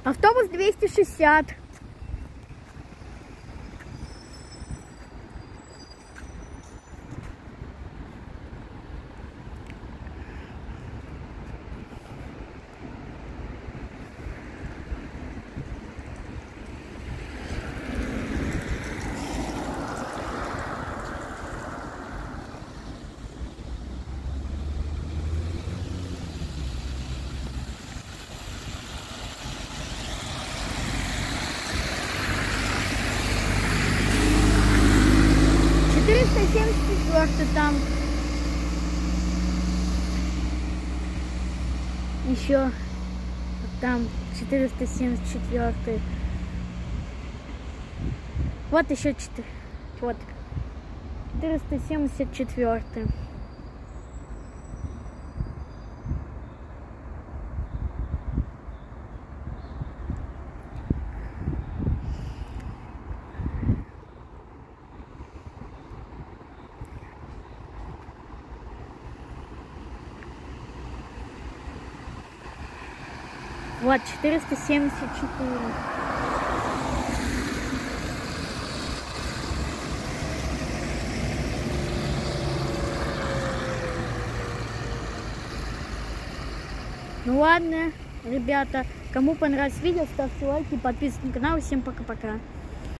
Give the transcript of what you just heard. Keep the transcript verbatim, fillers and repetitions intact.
Автобус двести шестьдесят. четыреста семьдесят четыре там. Еще там четыреста семьдесят четыре. Вот еще четыре. Вот. четыреста семьдесят четыре. Вот, четыреста семьдесят четыре. Ну ладно, ребята, кому понравилось видео, ставьте лайки, подписывайтесь на канал. Всем пока-пока.